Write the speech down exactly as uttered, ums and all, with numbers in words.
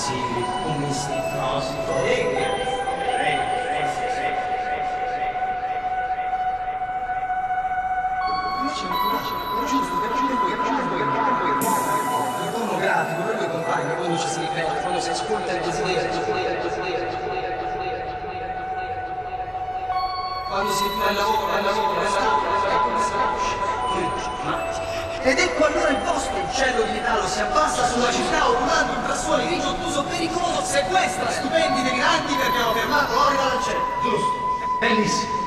consigli, un misto. No, si freghi. Pornografico per lui compagni, quando ci si ripete, quando si ascolta il desiderio, quando si fa il lavoro, il lavoro, il lavoro, ed ecco allora il vostro uccello di metallo si abbassa sulla città urlando un frastuono grigio ottuso pericoloso, sequestra stupendi dei grandi perché hanno fermato l'oro dal cielo. Giusto, bellissimo.